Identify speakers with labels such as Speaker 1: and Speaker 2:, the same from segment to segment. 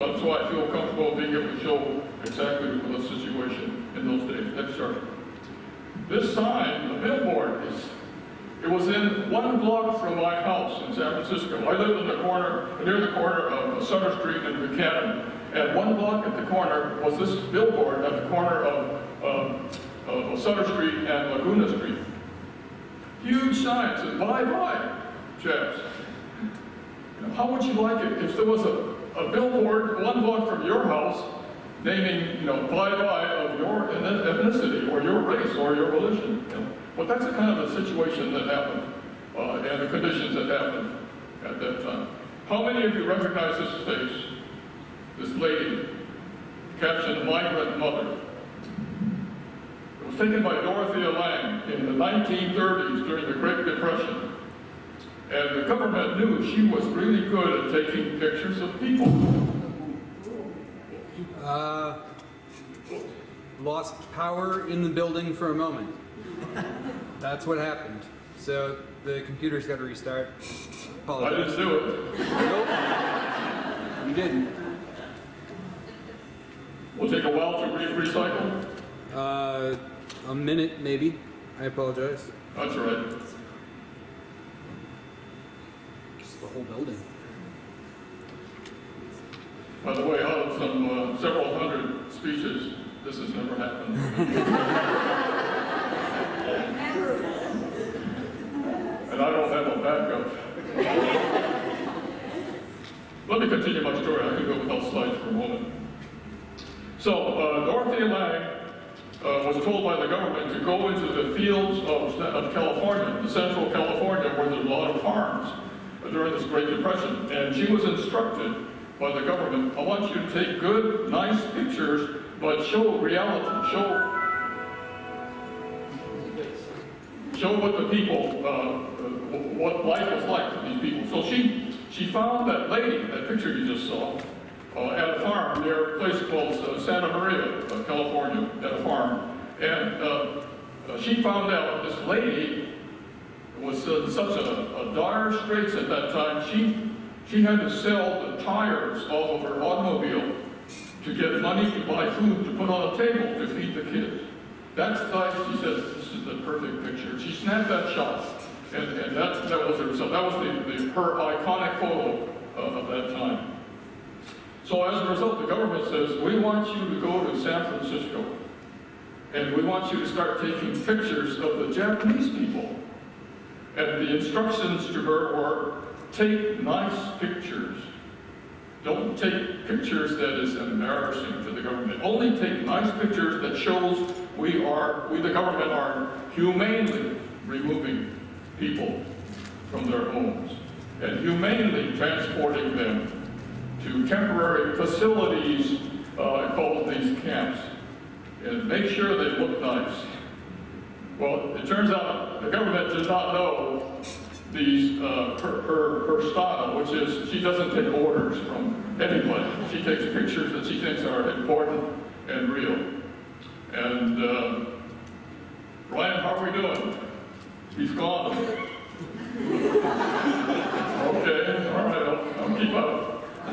Speaker 1: So I feel comfortable being able to show exactly the situation in those days. Next chart. This sign, the billboard, it was in 1 block from my house in San Francisco. I lived in the corner, near the corner of Sutter Street and Buchanan. And 1 block at the corner was this billboard at the corner of Sutter Street and Laguna Street. Huge sign says, "Bye-bye, chaps." How would you like it if there was a billboard 1 block from your house naming, bye-bye of your ethnicity or your race or your religion? But that's the kind of a situation that happened and the conditions that happened at that time. How many of you recognize this face? This lady, captioned "Migrant Mother." It was taken by Dorothea Lange in the 1930s during the Great Depression. And the government knew she was really good at taking pictures of people.
Speaker 2: Lost power in the building for a moment. That's what happened. So the computer's got to restart. Apologize.
Speaker 1: I didn't do it.
Speaker 2: Nope. You didn't.
Speaker 1: Will take a while to recycle?
Speaker 2: A minute, maybe. I apologize.
Speaker 1: That's all right.
Speaker 2: Just the whole building.
Speaker 1: By the way, out of some several hundred speeches, this has never happened. And I don't have a backup. Let me continue my story. I can go without slides for a moment. So, Dorothea Lange was told by the government to go into the fields of California, the central California, where there's a lot of farms during this Great Depression. And she was instructed by the government, "I want you to take good, nice pictures, but show reality, show what the people, what life was like for these people." So she found that lady, that picture you just saw, at a farm near a place called Santa Maria, California, at a farm. And she found out this lady was in such a dire straits at that time. She had to sell the tires off of her automobile to get money to buy food to put on a table to feed the kids. That's like, she said, "This is the perfect picture." She snapped that shot, and that was the result. That was her iconic photo of that time. So as a result, the government says, "We want you to go to San Francisco, and we want you to start taking pictures of the Japanese people." And the instructions to her were, take nice pictures. Don't take pictures that is embarrassing to the government. Only take nice pictures that shows we the government are humanely removing people from their homes and humanely transporting them to temporary facilities called these camps, and make sure they look nice. Well, it turns out the government did not know these her style, which is she doesn't take orders from anybody. She takes pictures that she thinks are important and real. And Ryan, how are we doing? He's gone. Okay, all right, I'll keep up.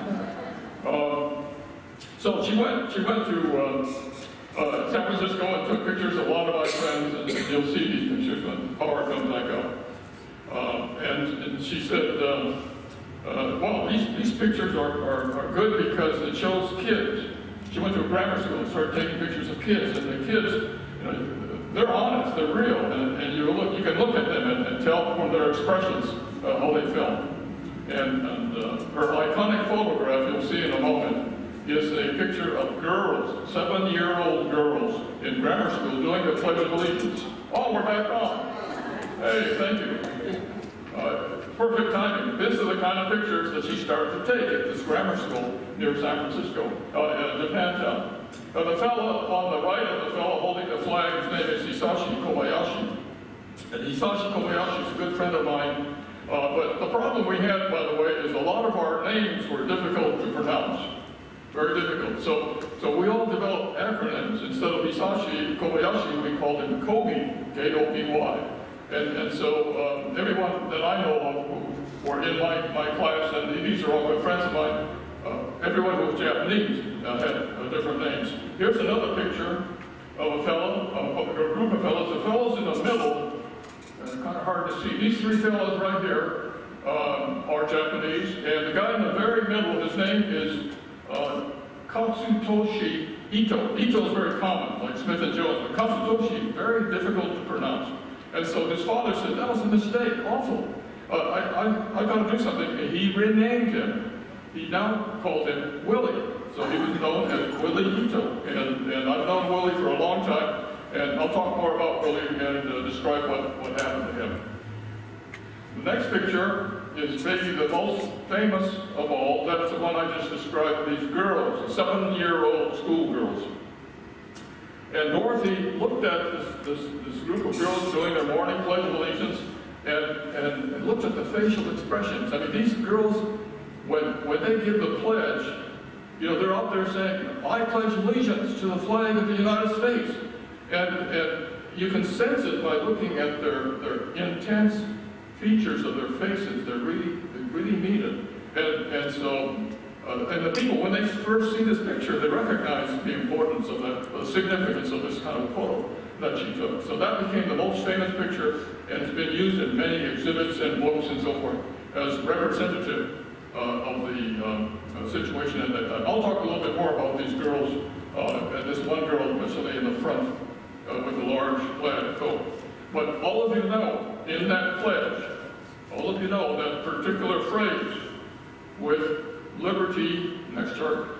Speaker 1: So she went to San Francisco and took pictures of a lot of my friends, and you'll see these pictures when the power comes back up. And she said, well, these pictures are good because it shows kids. She went to a grammar school and started taking pictures of kids, and the kids, they're honest, they're real, and you can look at them and tell from their expressions how they felt. And her iconic photograph, you'll see in a moment, is a picture of girls, 7-year-old girls in grammar school doing the Pledge of Allegiance. Oh, we're back on. Hey, thank you. Perfect timing. This is the kind of pictures that she started to take at this grammar school near San Francisco, Japantown. The fellow on the right of the fellow holding the flag, his name is Hisashi Kobayashi. And Hisashi Kobayashi is a good friend of mine. But the problem we had, by the way, is a lot of our names were difficult to pronounce. Very difficult. So we all developed acronyms. Instead of Hisashi Kobayashi, we called him Kobe, K-O-B-Y. And so everyone that I know of who were in my class, and these are all good friends of mine, everyone who was Japanese had different names. Here's another picture of a fellow, of a group of fellows. The fellows in the middle, kind of hard to see. These three fellows right here are Japanese, and the guy in the very middle, his name is Katsutoshi Ito. Ito is very common, like Smith and Jones, but Katsutoshi, very difficult to pronounce. And so his father said, that was a mistake, awful. I got to do something. And he renamed him. He now called him Willie. So he was known as Willie Ito. And I've known Willie for a long time. And I'll talk more about Willie and describe what happened to him. The next picture is maybe the most famous of all. That's the one I just described, these girls, 7-year-old schoolgirls. And Dorothy looked at this group of girls doing their morning Pledge of Allegiance and looked at the facial expressions. I mean, these girls, when they give the pledge, you know, they're out there saying, I pledge allegiance to the flag of the United States. And you can sense it by looking at their intense features of their faces. They really mean it. And so, and the people, when they first see this picture, they recognize the importance of the significance of this kind of photo that she took. So that became the most famous picture, and it's been used in many exhibits and books and so forth as representative of the situation at that time. I'll talk a little bit more about these girls, and this one girl, especially in the front with the large plaid coat. But all of you know, in that pledge, all of you know that particular phrase with liberty, next chart,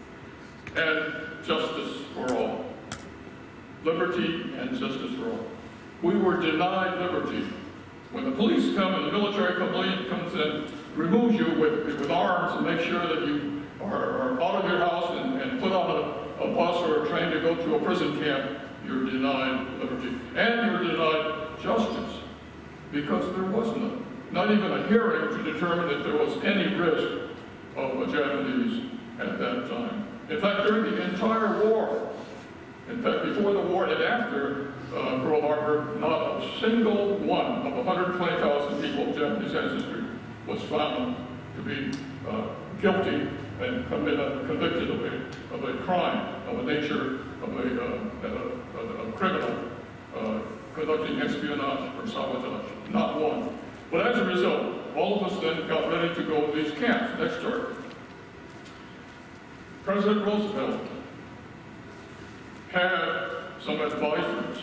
Speaker 1: and justice for all. Liberty and justice for all. We were denied liberty. When the police come and the military comes and removes you with arms and makes sure that you are out of your house and put on a bus or a train to go to a prison camp, you're denied liberty. And you're denied justice because there was none. Not even a hearing to determine if there was any risk of the Japanese at that time. In fact, during the entire war, in fact, before the war and after Pearl Harbor, not a single one of 120,000 people of Japanese ancestry was found to be guilty and convicted of a crime of a nature of a criminal conducting espionage or sabotage. Not one. But as a result, all of us then got ready to go to these camps. Next chart. President Roosevelt had some advisors.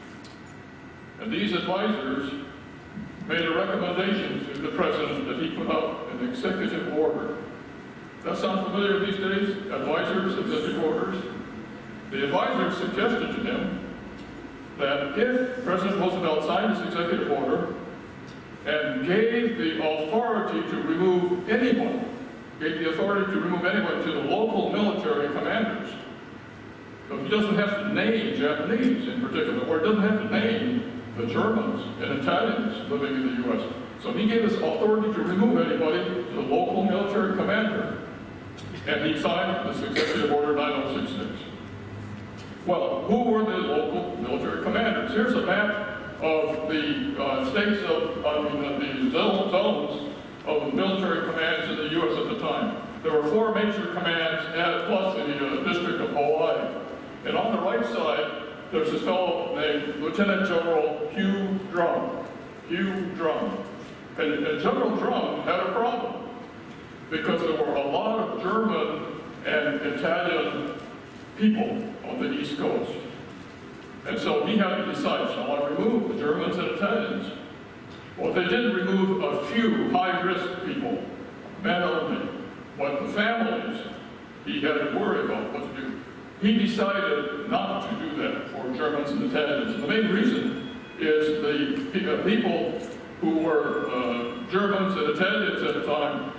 Speaker 1: And these advisors made a recommendation to the president that he put out an executive order. That sound familiar these days? Advisors, executive orders? The advisors suggested to him that if President Roosevelt signed this executive order and gave the authority to remove anyone, to the local military commanders, so he doesn't have to name Japanese in particular, or doesn't have to name the Germans and Italians living in the U.S. So he gave us authority to remove anybody to the local military commander. And he signed this Executive Order 9066. Well, who were the local military commanders? Here's a map of the states the zones of the military commands in the U.S. at the time. There were 4 major commands, plus the District of Hawaii. And on the right side, there's this fellow named Lieutenant General Hugh Drum. Hugh Drum. And General Drum had a problem because there were a lot of German and Italian people on the East Coast. And so he had to decide, shall I remove the Germans and Italians? Well, they did remove a few high-risk people, men only, but the families he had to worry about what to do. He decided not to do that for Germans and Italians. And the main reason is the people who were Germans and Italians at the time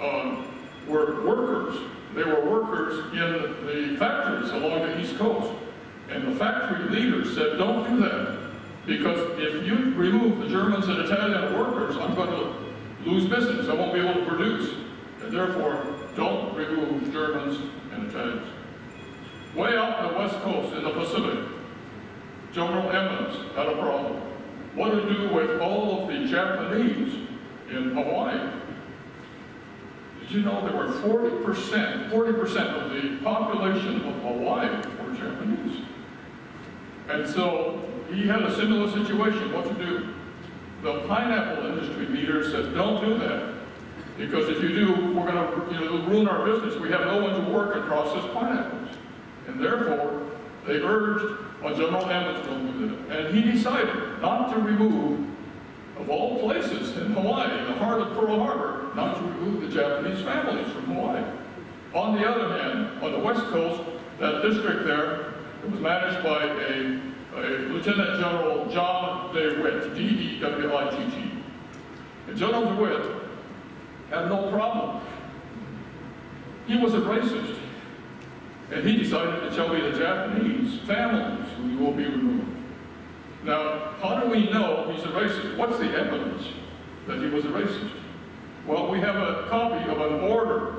Speaker 1: were workers. They were workers in the factories along the East Coast. And the factory leaders said, don't do that, because if you remove the Germans and Italian workers, I'm going to lose business. I won't be able to produce. And therefore, don't remove Germans and Italians. Way out in the West Coast, in the Pacific, General Emmons had a problem. What to do with all of the Japanese in Hawaii? Did you know there were 40% of the population of Hawaii were Japanese? And so he had a similar situation, what to do. The pineapple industry leaders said, don't do that. Because if you do, we're going to ruin our business. We have no one to work and process pineapples. And therefore, they urged General Emmett to do that. And he decided not to remove, of all places in Hawaii, in the heart of Pearl Harbor, not to remove the Japanese families from Hawaii. On the other hand, on the west coast, that district there was managed by a Lieutenant General John DeWitt, D-E-W-I-T-T. And General DeWitt had no problem. He was a racist. And he decided to tell me the Japanese families who will be removed. Now, how do we know he's a racist? What's the evidence that he was a racist? Well, we have a copy of an order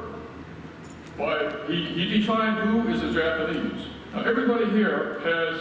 Speaker 1: he defined who is a Japanese. Now, everybody here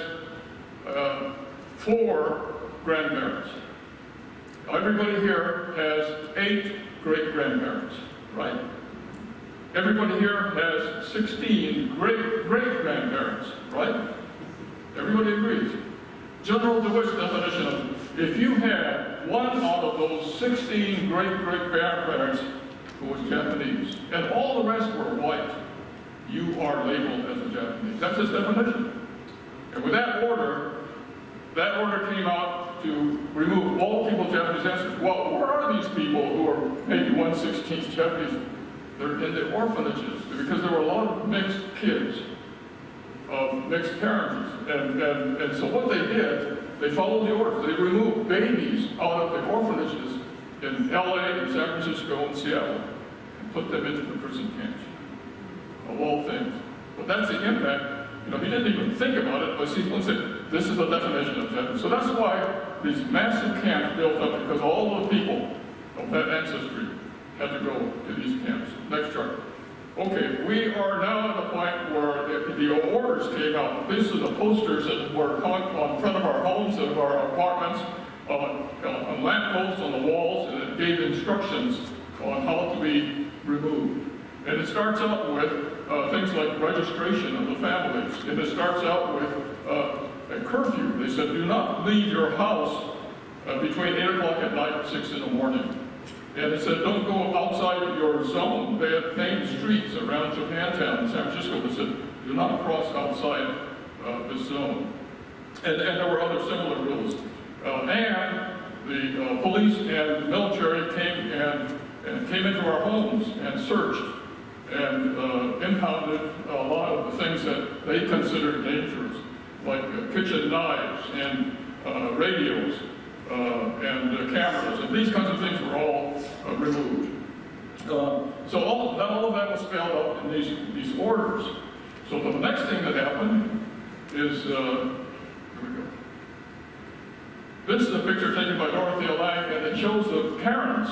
Speaker 1: has 4 grandparents. Everybody here has 8 great-grandparents, right? Everybody here has 16 great-great-grandparents, right? Everybody agrees. General DeWitt's definition of if you had one out of those 16 great-great-grandparents who was Japanese, and all the rest were white, you are labeled as a Japanese. That's his definition. And with that order came out to remove all people with Japanese ancestry. Well, where are these people who are maybe 1/16 Japanese? They're in the orphanages, because there were a lot of mixed kids, of mixed parentage. And so what they did, they followed the orders. They removed babies out of the orphanages in LA and San Francisco and Seattle and put them into the prison camps, of all things. But that's the impact. He didn't even think about it, but he said, this is the definition of Japanese. So that's why these massive camps built up, because all the people of that ancestry had to go to these camps. Next chart. Okay, we are now at the point where the orders came out. These are the posters that were hung on front of our homes and of our apartments, on lampposts on the walls, and it gave instructions on how to be removed. And it starts out with things like registration of the families. And it starts out with a curfew. They said, do not leave your house between 8 o'clock at night and 6 in the morning. And it said, don't go outside of your zone. They had named streets around Japantown in San Francisco that said, do not cross outside this zone. And there were other similar rules. And the police and military came into our homes and searched and impounded a lot of the things that they considered dangerous, like kitchen knives and radios. And cameras, and these kinds of things were all removed. So all of that was spelled out in these orders. So the next thing that happened is, here we go. This is a picture taken by Dorothea Lange, and it shows the parents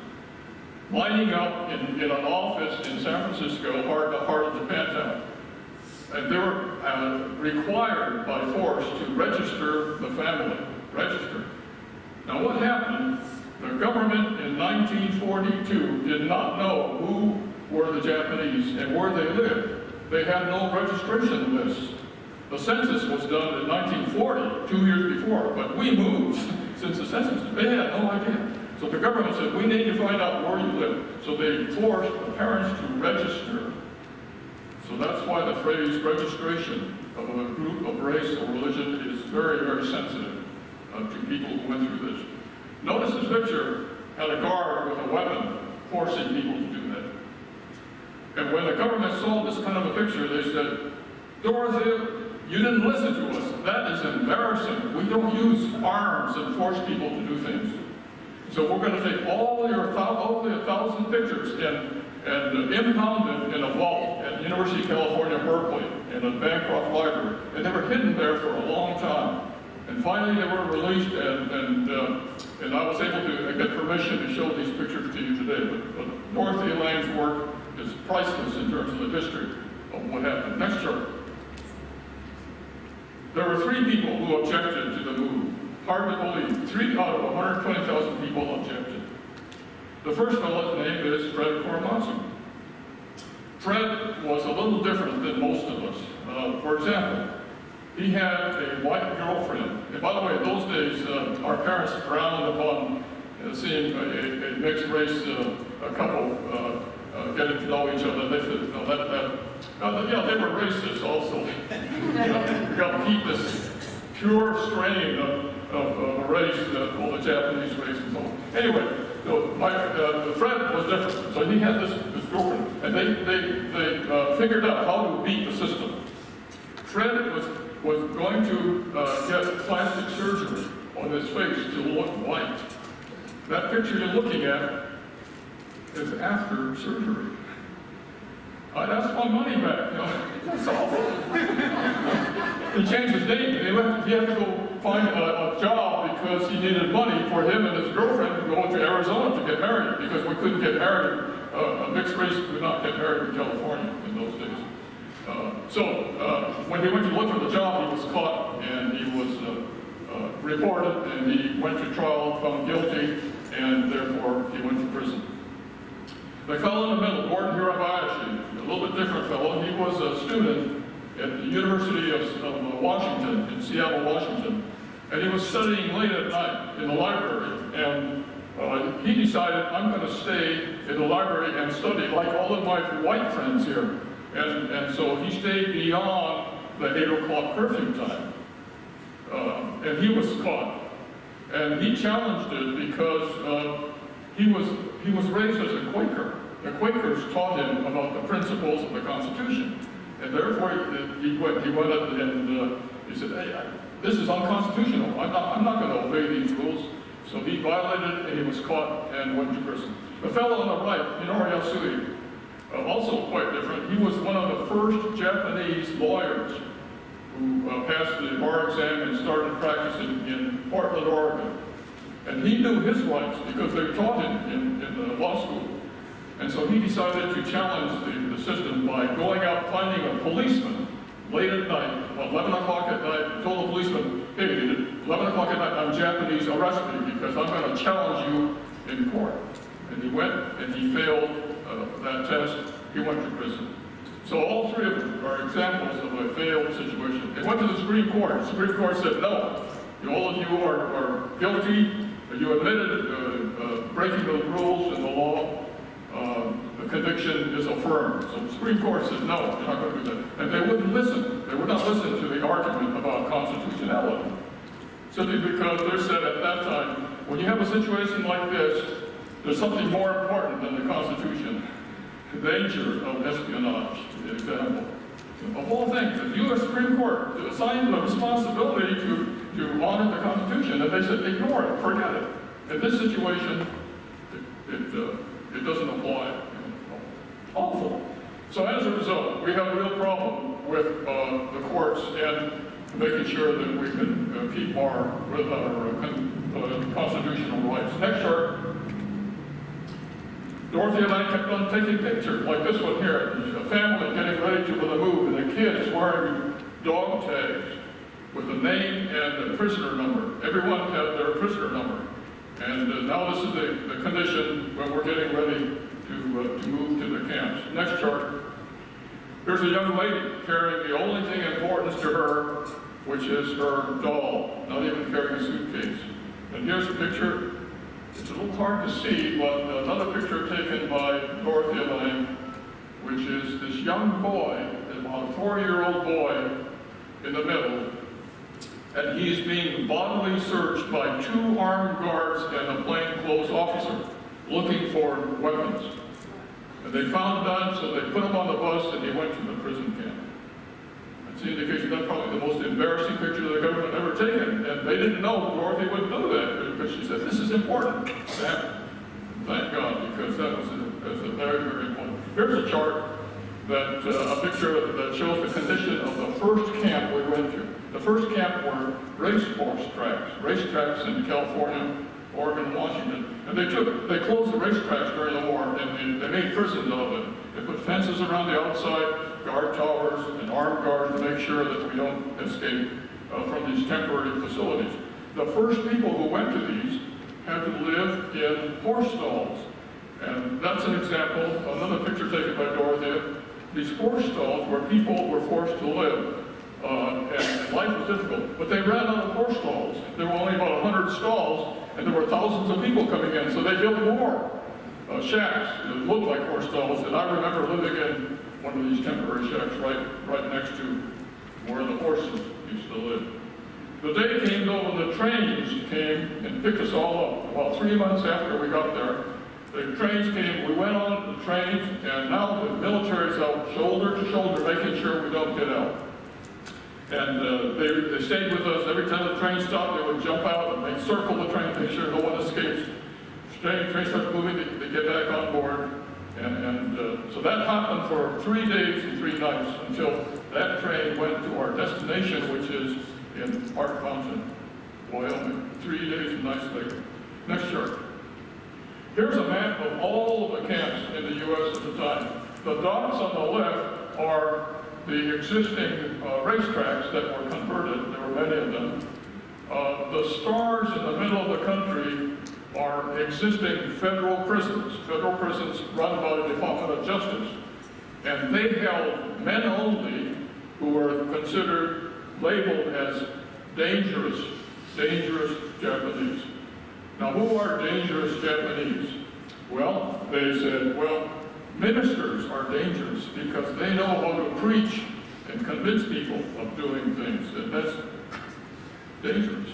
Speaker 1: lining up in an office in San Francisco, the heart of Japantown. And they were required by force to register the family, register. Now what happened, the government in 1942 did not know who were the Japanese and where they lived. They had no registration lists. The census was done in 1940, 2 years before, but we moved since the census. They had no idea. So the government said, we need to find out where you live. So they forced the parents to register. So that's why the phrase registration of a group of race or religion is very, very sensitive to people who went through this. Notice this picture had a guard with a weapon forcing people to do that. And when the government saw this kind of a picture, they said, Dorothea, you didn't listen to us. That is embarrassing. We don't use arms and force people to do things. So we're going to take all your 1,000 pictures and impound them in a vault at the University of California, Berkeley, in a Bancroft library. And they were hidden there for a long time. And finally they were released, and I was able to get permission to show these pictures to you today. But Dorothea Lange's work is priceless in terms of the history of what happened. Next chart. There were 3 people who objected to the move. Hard to believe. 3 out of 120,000 people objected. The first fellow's name is Fred Korematsu. Fred was a little different than most of us. For example, he had a white girlfriend. And by the way, in those days, our parents frowned upon seeing a mixed race couple getting to know each other. They said, yeah, they were racist also. You got to keep this pure strain of a race called the Japanese race and so on. Anyway, so Fred was different. So he had this girlfriend, and they figured out how to beat the system. Fred was going to get plastic surgery on his face to look white. That picture you're looking at is after surgery. I'd ask my money back, That's awful. He changed his name. He had to go find a job because he needed money for him and his girlfriend to go to Arizona to get married, because we couldn't get married. A mixed race could not get married in California in those days. So when he went to look for the job, he was caught and he was reported, and he went to trial, found guilty, and therefore he went to prison. The fellow in the middle, Gordon Hirabayashi, a little bit different fellow. He was a student at the University of Washington, in Seattle, Washington, and he was studying late at night in the library, and he decided, I'm going to stay in the library and study like all of my white friends here. And so he stayed beyond the 8 o'clock curfew time. And he was caught. And he challenged it because he was raised as a Quaker. The Quakers taught him about the principles of the Constitution. And therefore he went up and he said, hey, this is unconstitutional. I'm not going to obey these rules. So he violated it, and he was caught and went to prison. The fellow on the right, Minoru Yasui, also quite different. He was one of the first Japanese lawyers who passed the bar exam and started practicing in Portland, Oregon. And he knew his rights because they taught him in the law school. And so he decided to challenge the system by going out finding a policeman late at night, 11 o'clock at night, told the policeman, hey, 11 o'clock at night, I'm Japanese, arrest me because I'm going to challenge you in court. And he went and he failed that test. He went to prison. So all three of them are examples of a failed situation. They went to the Supreme Court. The Supreme Court said, no, all of you are guilty. You admitted breaking the rules and the law. The conviction is affirmed. So the Supreme Court said, no, you're not going to do that. And they wouldn't listen. They would not listen to the argument about constitutionality. Simply because they said at that time, when you have a situation like this, there's something more important than the Constitution. The danger of espionage, the example. Of all things, the U.S. Supreme Court assigned the responsibility to honor the Constitution, and they said, ignore it, forget it. In this situation, it doesn't apply. Awful. So as a result, we have a real problem with the courts and making sure that we can keep our constitutional rights. Next chart. Dorothy and I kept on taking pictures, like this one here. A family getting ready to move, and the kids wearing dog tags with the name and the prisoner number. Everyone had their prisoner number. And now this is the condition when we're getting ready to move to the camps. Next chart. Here's a young lady carrying the only thing important to her, which is her doll, not even carrying a suitcase. And here's a picture. It's a little hard to see, but another picture taken by Dorothy and I, which is this young boy, about a 4-year-old boy in the middle, and he's being bodily searched by 2 armed guards and a plainclothes officer looking for weapons. And they found none, so they put him on the bus and he went to the prison camp. That's the indication that's probably the most embarrassing picture the government ever taken. And they didn't know Dorothy would do that because she said, this is important. Thank God, because that was a very, very important. Here's a chart a picture that shows the condition of the first camp we went to. The first camp were racetracks in California, Oregon, Washington. And they closed the racetracks during the war, and they made prisons of it. They put fences around the outside, guard towers, and armed guards to make sure that we don't escape from these temporary facilities. The first people who went to these had to live in horse stalls. And that's an example, another picture taken by Dorothy. these horse stalls where people were forced to live. And life was difficult. But they ran out of horse stalls. There were only about 100 stalls, and there were thousands of people coming in, so they built more shacks that looked like horse stalls. And I remember living in one of these temporary shacks right next to where the horses used to live. The day came though when the trains came and picked us all up. About 3 months after we got there, the trains came, we went on the trains, and now the military's out shoulder to shoulder making sure we don't get out. And they stayed with us. Every time the train stopped, they would jump out and they'd circle the train to make sure no one escapes. Train starts moving, they get back on board. And so that happened for 3 days and 3 nights until that train went to our destination, which is in Park Mountain, Wyoming. 3 days and nights later. Next chart. Here's a map of all of the camps in the U.S. at the time. The dots on the left are the existing racetracks that were converted. There were many of them. The stars in the middle of the country are existing federal prisons run by the Department of Justice. And they held men only who were considered labeled as dangerous Japanese. Now, who are dangerous Japanese? Well, they said, well, ministers are dangerous because they know how to preach and convince people of doing things, and that's dangerous.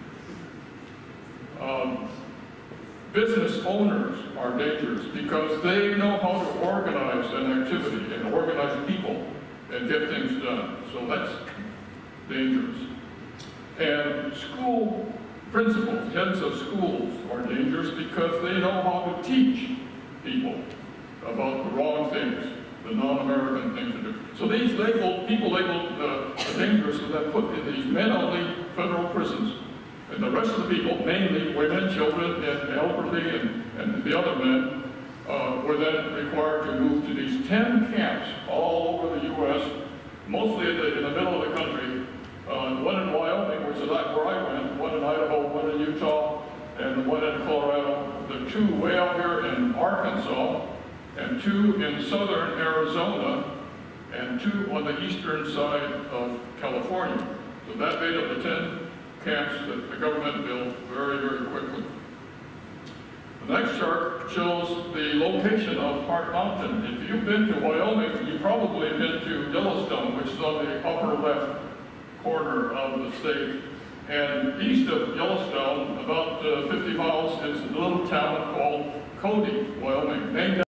Speaker 1: Business owners are dangerous because they know how to organize an activity and organize people and get things done. So that's dangerous. And school principals, heads of schools, are dangerous because they know how to teach people about the wrong things, the non-American things to do. So these people labeled dangerous were then put in these men-only federal prisons. And the rest of the people, mainly women, children, and elderly, and the other men, were then required to move to these 10 camps all over the U.S., mostly in the middle of the country. One in Wyoming, which is where I went, one in Idaho, one in Utah, and one in Colorado. The 2 way out here in Arkansas, and 2 in southern Arizona, and 2 on the eastern side of California. So that made up the 10 camps that the government built very, very quickly. The next chart shows the location of Park Mountain. If you've been to Wyoming, you've probably been to Yellowstone, which is on the upper left corner of the state. And east of Yellowstone, about 50 miles, is a little town called Cody, Wyoming, named